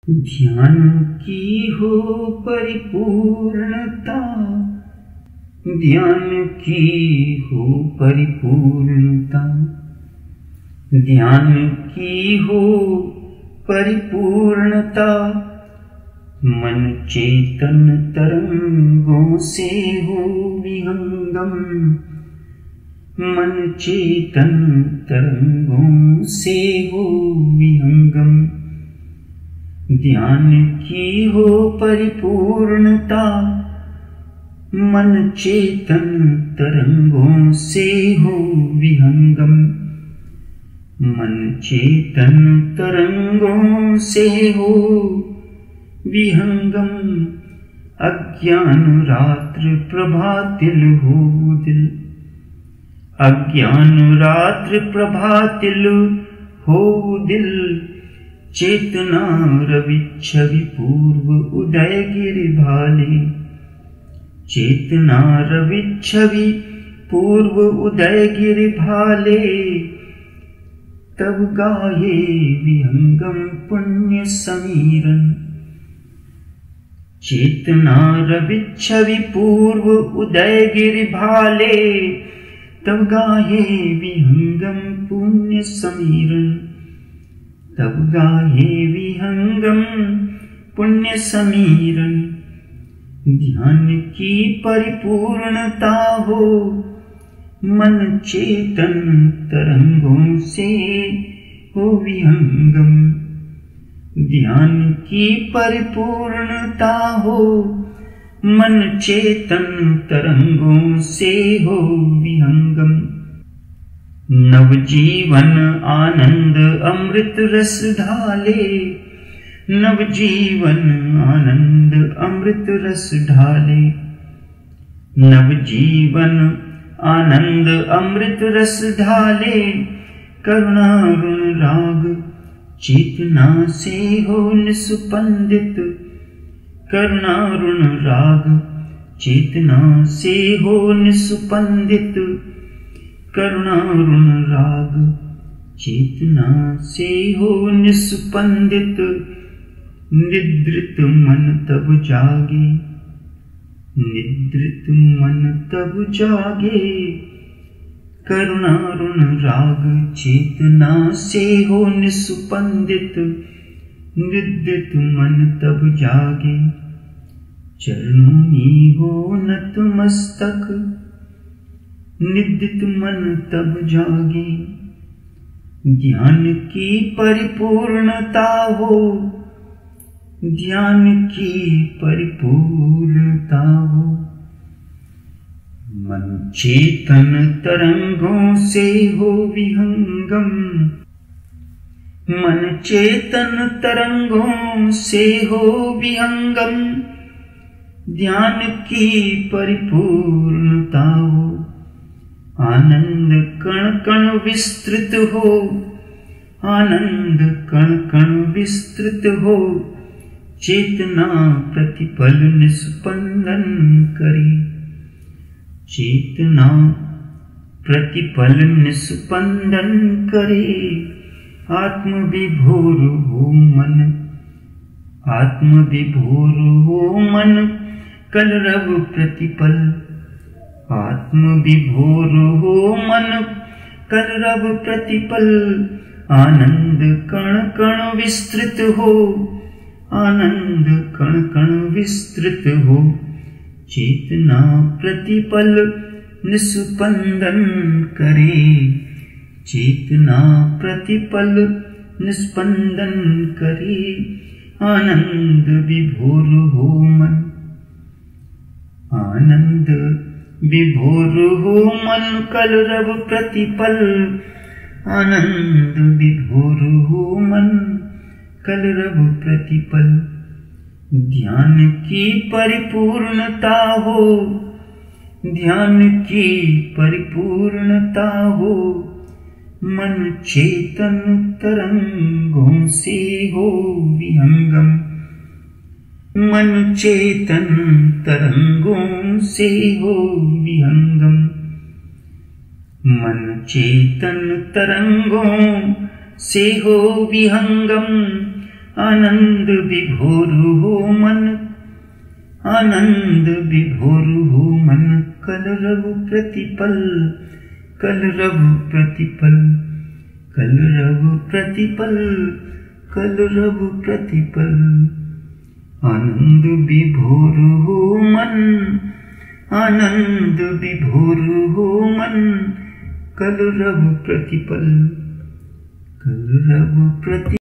ध्यान की हो परिपूर्णता, ध्यान की हो परिपूर्णता, ध्यान की हो परिपूर्णता। मन चेतन तरंगों से हो विहंगम, मन चेतन तरंगों से हो विहंगम। ध्यान की हो परिपूर्णता, मन चेतन तरंगों से हो विहंगम, मन चेतन तरंगों से हो विहंगम। अज्ञान रात्र प्रभातिल हो दिल, अज्ञान रात्र प्रभातिल हो दिल। चेतना रवि छवि पूर्व उदय गिरि भाले, चेतना रवि छवि पूर्व उदय गिरि भाले। तब गाये विहंगम पुण्य समीरन, चेतना रवि छवि पूर्व उदय गिरि भाले। तब गाये विहंगम पुण्य समीरन, तब गाये विहंगम पुण्य समीरन। ध्यान की परिपूर्णता हो, मन चेतन तरंगों से हो विहंगम। ध्यान की परिपूर्णता हो, मन चेतन तरंगों से हो विहंगम। नवजीवन आनंद अमृत रस ढाले, नवजीवन आनंद अमृत रस ढाले। नवजीवन आनंद अमृत रस ढाले। करुणा ऋण राग चेतना से हो निस्पंदित, करुणा ऋण राग चेतना से हो निस्पंदित। करुणा ऋण राग चेतना से हो निस्पंदित। निद्रित मन तब जागे, निद्रित मन तब जागे। करुणा ऋण राग चेतना से हो निस्पंदित। निद्रित मन तब जागे। चरणों में हो नतमस्तक, निद्रित मन तब जागे। ध्यान की परिपूर्णता हो, ध्यान की परिपूर्णता हो। मन चेतन तरंगों से हो विहंगम, मन चेतन तरंगों से हो विहंगम। ध्यान की परिपूर्णता हो, आनंद कण कण विस्तृत हो, आनंद कण कण विस्तृत हो। चेतना प्रतिपल निस्पंदन करे, चेतना प्रतिपल निस्पंदन करे। आत्म विभोर हो मन, आत्म विभोर हो मन। कलरव प्रतिपल, आत्म विभोर हो मन। कलरव प्रतिपल। आनंद कण कण विस्तृत हो, आनंद कण कण विस्तृत हो। चेतना प्रतिपल निस्पंदन करे, चेतना प्रतिपल निस्पंदन करे। आनंद विभोर हो मन, आनंद विभोर हो मन। कलरव प्रतिपल, आनंद विभोर हो मन। कलरव प्रतिपल। ध्यान की परिपूर्णता हो, ध्यान की परिपूर्णता हो। मन चेतन तरंगों से हो विहंगम, मन चेतन तरंगों से हो विहंगम। मन चेतन तरंगों से हो विहंगम। आनंद विभोर हो मन, आनंद विभोर हो मन, कलरव प्रतिपल, कलरव प्रतिपल, कलरव प्रतिपल, कलरव प्रतिपल। आनंद विभोर हो मन, आनंद विभोर हो मन, कलरव प्रतिपल, कलरव प्रति